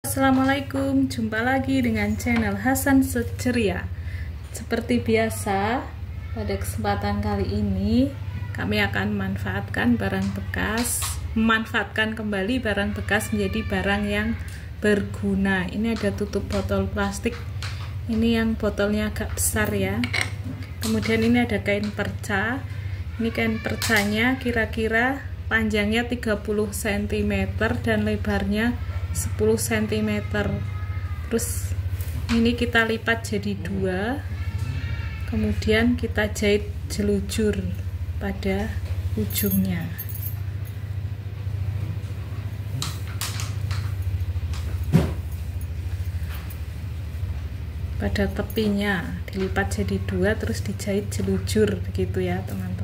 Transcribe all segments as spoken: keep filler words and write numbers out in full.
Assalamualaikum, jumpa lagi dengan channel Hasan Ceria. Seperti biasa, pada kesempatan kali ini kami akan memanfaatkan barang bekas, memanfaatkan kembali barang bekas menjadi barang yang berguna. Ini ada tutup botol plastik, ini yang botolnya agak besar ya. Kemudian ini ada kain perca. Ini kain percanya kira-kira panjangnya tiga puluh sentimeter dan lebarnya sepuluh sentimeter. Terus ini kita lipat jadi dua, kemudian kita jahit jelujur pada ujungnya. Pada tepinya dilipat jadi dua, terus dijahit jelujur begitu ya teman-teman.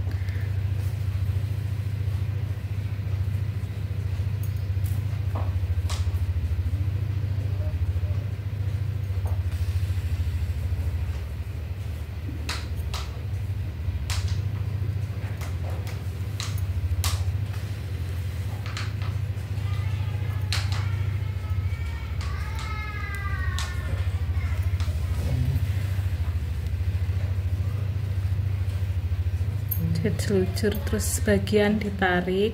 Jelujur, terus sebagian ditarik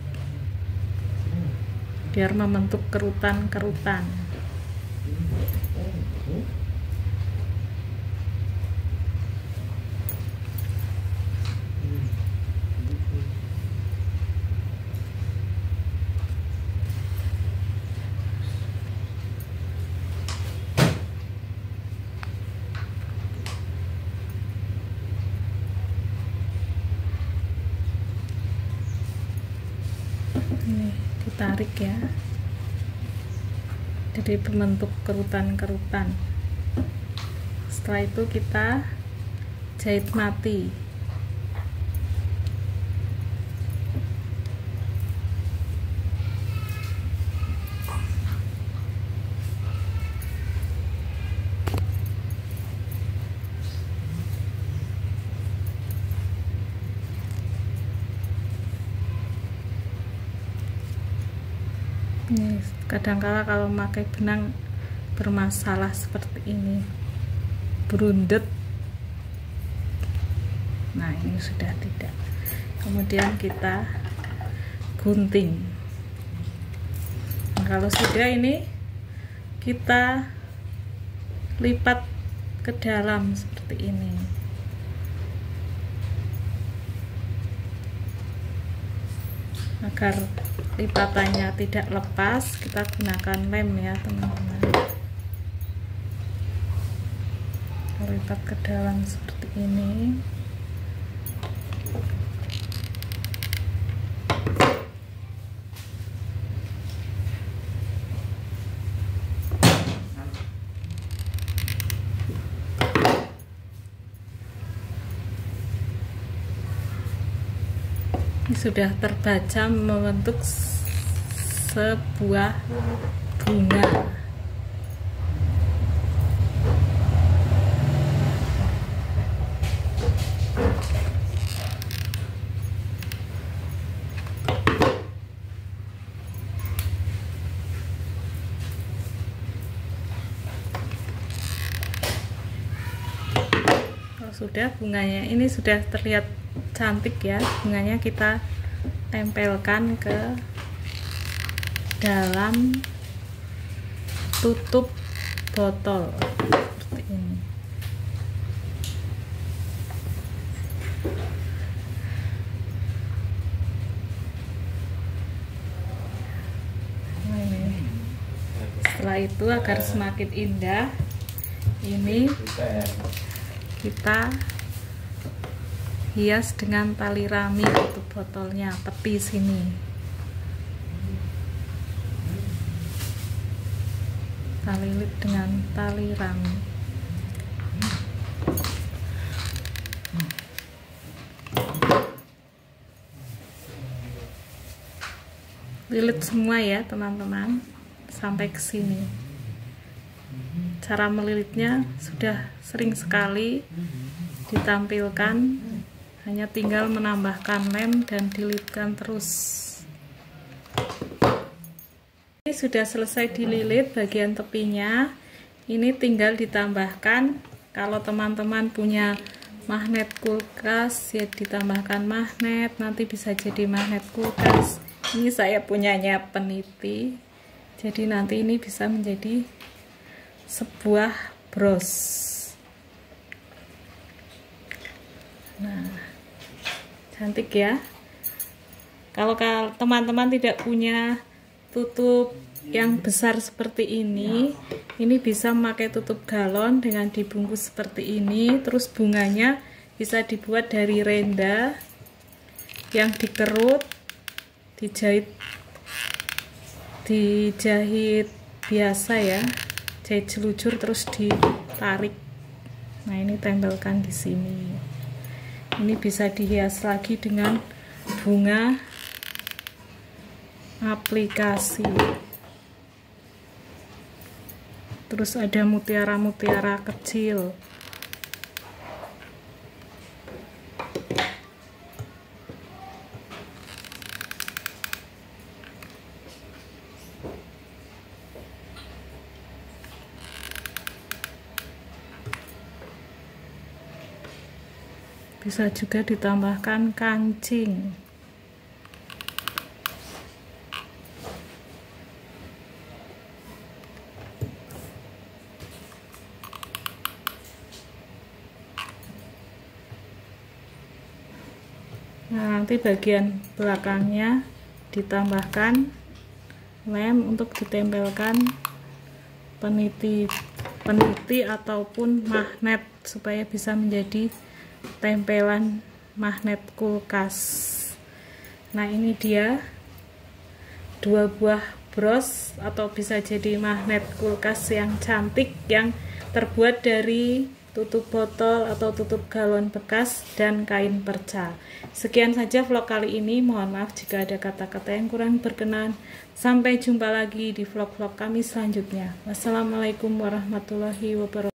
biar membentuk kerutan-kerutan. Ini ditarik ya, jadi membentuk kerutan-kerutan. Setelah itu kita jahit mati. Ini kadangkala kalau memakai benang bermasalah seperti ini, berundet. Nah, ini sudah tidak. Kemudian kita gunting. Nah, kalau sudah ini kita lipat ke dalam seperti ini. Agar lipatannya tidak lepas, kita gunakan lem ya teman-teman. Lipat ke dalam seperti ini. Ini sudah terbaca membentuk sebuah bunga. Kalau sudah bunganya ini sudah terlihat cantik ya, bunganya kita tempelkan ke dalam tutup botol seperti ini. Nah, ini. Setelah itu agar semakin indah, ini kita hias dengan tali rami tutup botolnya, tepi sini. Kita lilit dengan tali rami. Lilit semua ya teman-teman sampai ke sini. Cara melilitnya sudah sering sekali ditampilkan, hanya tinggal menambahkan lem dan dililitkan terus. Ini sudah selesai dililit bagian tepinya. Ini tinggal ditambahkan, kalau teman-teman punya magnet kulkas ya ditambahkan magnet, nanti bisa jadi magnet kulkas. Ini saya punyanya peniti, jadi nanti ini bisa menjadi sebuah bros. Nah, cantik ya. Kalau teman-teman tidak punya tutup yang besar seperti ini, ini bisa memakai tutup galon dengan dibungkus seperti ini. Terus bunganya bisa dibuat dari renda yang dikerut, dijahit dijahit biasa ya, jahit jelujur terus ditarik. Nah, ini tempelkan di sini. Ini bisa dihias lagi dengan bunga aplikasi. Terus ada mutiara-mutiara kecil. Bisa juga ditambahkan kancing. Nah, nanti bagian belakangnya ditambahkan lem untuk ditempelkan peniti peniti ataupun magnet supaya bisa menjadi tempelan magnet kulkas. Nah, ini dia dua buah bros atau bisa jadi magnet kulkas yang cantik yang terbuat dari tutup botol atau tutup galon bekas dan kain perca. Sekian saja vlog kali ini, mohon maaf jika ada kata-kata yang kurang berkenan. Sampai jumpa lagi di vlog-vlog kami selanjutnya. Wassalamualaikum warahmatullahi wabarakatuh.